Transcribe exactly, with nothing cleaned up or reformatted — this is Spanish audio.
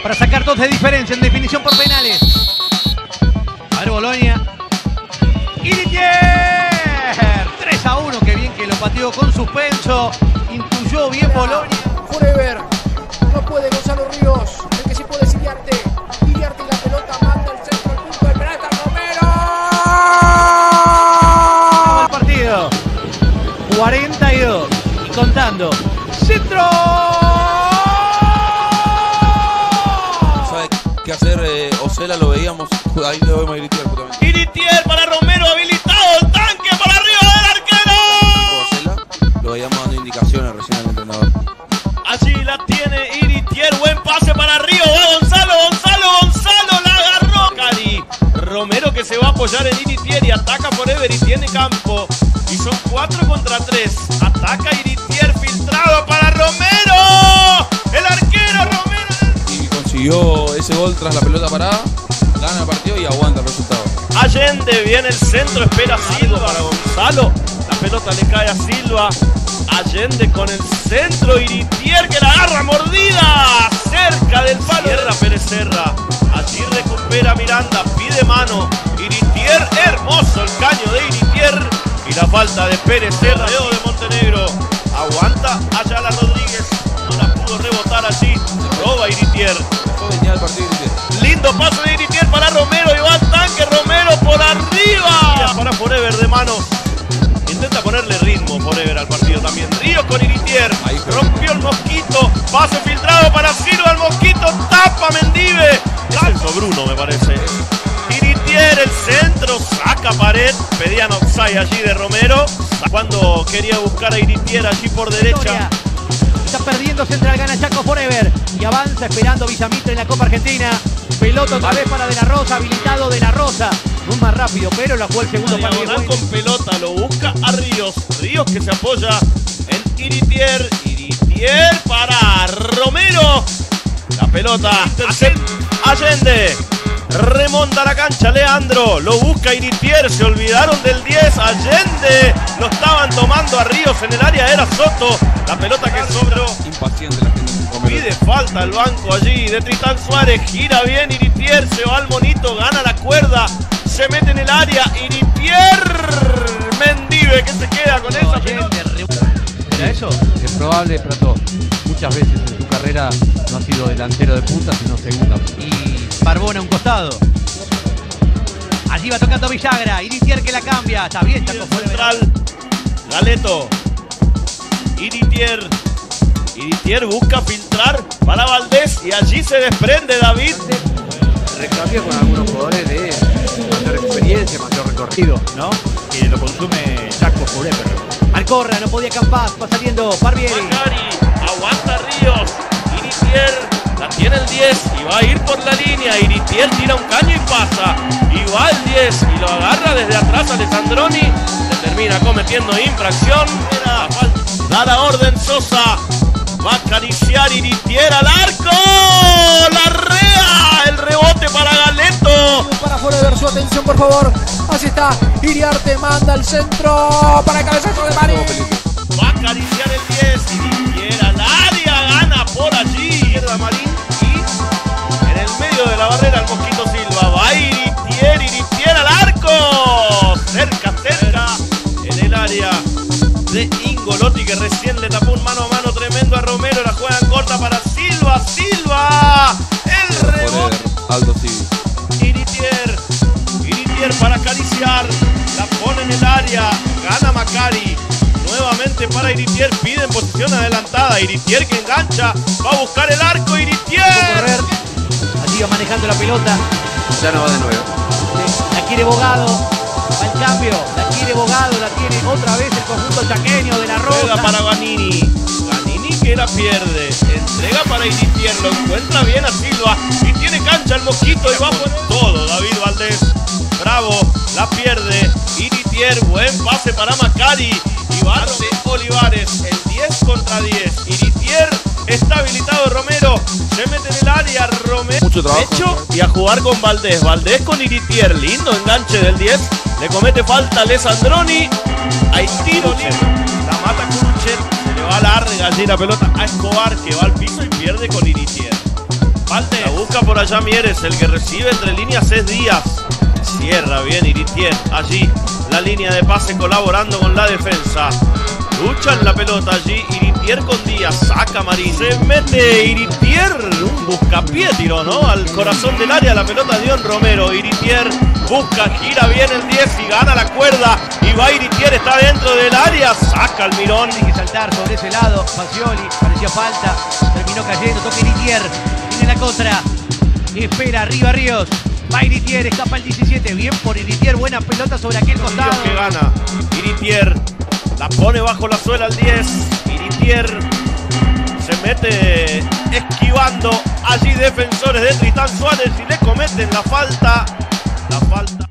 para sacar dos de diferencia en definición por penales. A ver, Bolonia. Iritier. tres a uno, que bien que lo pateó con suspenso. Intuyó bien Bolonia. Forever. No puede Gonzalo Ríos. El que sí puede es Iriarte. Iriarte y la pelota manda al centro, al punto de penal. ¡Romero! El partido. cuarenta y dos. Y contando. ¡Centro! ¿Sabe qué hacer? Eh, Osela lo veíamos. Ahí lo vemos a Iritier justamente. Iritier para Romero, habilitado el tanque para arriba del arquero. Osela lo veíamos dando indicaciones recién al entrenador. Allí la tiene Iritier, buen pase para arriba, va Gonzalo, Gonzalo, Gonzalo, la agarró Cari. Romero que se va a apoyar en Iritier y ataca Forever y tiene campo. Y son cuatro contra tres. Ataca Iritier, filtrado para Romero. El arquero Romero. Y consiguió ese gol tras la pelota parada. Gana el partido y aguanta el resultado. Allende viene el centro, espera Silva para Gonzalo. La pelota le cae a Silva. Allende con el centro, Iritier que la agarra mordida. Cerca del palo. Cierra Pérez Serra. Allí recupera Miranda, pide mano. Iritier, hermoso el caño de Iritier. Y la falta de Pérez Serra, Leo de Montenegro. Aguanta Ayala Rodríguez. No la pudo rebotar allí. Roba Iritier. Venía el partido Iritier. Lindo paso de Iritier para Romero. Y va al tanque Romero por arriba. Para Forever de mano. Intenta ponerle ritmo Forever al partido también. Ríos con Iritier. Ahí rompió el Mosquito. Pase filtrado para Silva. El Mosquito tapa Mendive. Es el Sobruno, me parece. Iritier, el centro. Saca pared. Pedían offside allí de Romero. Cuando quería buscar a Iritier allí por derecha. Está perdiendo Central, gana Chaco Forever. Y avanza esperando Villamitre en la Copa Argentina. Pelota otra vez para De La Rosa. Habilitado De La Rosa. No más rápido, pero la jugó el segundo partido. Con pelota, lo busca a Ríos. Ríos que se apoya en Iritier. Iritier para Romero. La pelota. Allende. Remonta la cancha Leandro. Lo busca Iritier. Se olvidaron del diez. Allende. Lo estaban tomando a Ríos en el área. Era Soto. La pelota que sobró. Impaciente la gente. Pide falta el banco allí de Tritán Suárez. Gira bien Iritier. Se va al monito. Gana la cuerda. Se mete en el área, Iritier, Mendive que se queda con esa pelota. ¿Era eso? Es probable, Prato, muchas veces en su carrera no ha sido delantero de punta, sino segunda. Y Barbona a un costado. Allí va tocando Villagra, Iritier que la cambia. Está bien, está con central. Galeto. Iritier. Iritier busca filtrar para Valdés y allí se desprende David. Recambia con algunos jugadores de mayor experiencia, mayor recorrido, ¿no? Que lo consume Chaco Forever. Alcorra, no podía Campas, va saliendo Barbieri. Macari, aguanta Ríos. Iritier, la tiene el diez y va a ir por la línea. Iritier tira un caño y pasa. Y va el diez y lo agarra desde atrás Alessandroni. Se termina cometiendo infracción. Era, da la orden Sosa. Va a acariciar Iritier al arco. La rea. El rebote para Galeto. Para Forever, su atención por favor. Así está. Iriarte manda el centro para el cabezazo de Marín. Va a acariciar el diez. Iritier al área. Gana por allí. Izquierda Marín. Y en el medio de la barrera el Mosquito Silva. Va Iritier. Iritier al arco. Cerca, cerca. En el área de Ingolotti que recién le tapó un mano a mano tremendo a Romero. La juegan corta para Silva. Silva. El rebote. Aldo Civi. Iritier. Iritier para acariciar. La pone en el área. Gana Macari. Nuevamente para Iritier. Pide en posición adelantada. Iritier que engancha. Va a buscar el arco. Iritier. Allí va manejando la pelota. Ya no va de nuevo. La quiere Bogado. Va el cambio. La quiere Bogado. La tiene otra vez el conjunto chaqueño de La Rosa. Juega para Vanini. Vanini que la pierde. Entrega para Iritier. Lo encuentra bien a Silva. Y tiene cancha el Mosquito. Y va a poner todo David Valdés. Bravo. La pierde. Iritier. Buen pase para Macari. Y va de Olivares. El diez contra diez. Iritier. Está habilitado Romero. Se mete en el área. Romero. Mucho trabajo. Hecho. Y a jugar con Valdés. Valdés con Iritier. Lindo enganche del diez. Le comete falta a Alessandroni. Hay tiro libre. La mata Kuruchet. Se le va larga allí la pelota a Escobar que va al piso y pierde con Iritier. Falte. La busca por allá Mieres, el que recibe entre líneas es Díaz. Cierra bien Iritier, allí la línea de pase colaborando con la defensa. Luchan la pelota allí, Iritier con Díaz, saca Marín. Se mete Iritier, un buscapié tiró, ¿no? Al corazón del área la pelota de Dion Romero. Iritier busca, gira bien el diez y gana la cuerda. Y va Iritier, está dentro del área, saca el Mirón. Tiene que saltar sobre ese lado, Fagioli, parecía falta, terminó cayendo, toca Iritier, tiene la contra, espera, arriba Ríos. Va Iritier, escapa el diecisiete, bien por Iritier, buena pelota sobre aquel costado. Que gana Iritier, la pone bajo la suela al diez. Iritier se mete esquivando allí defensores de Tristán Suárez y le cometen la falta. La falta.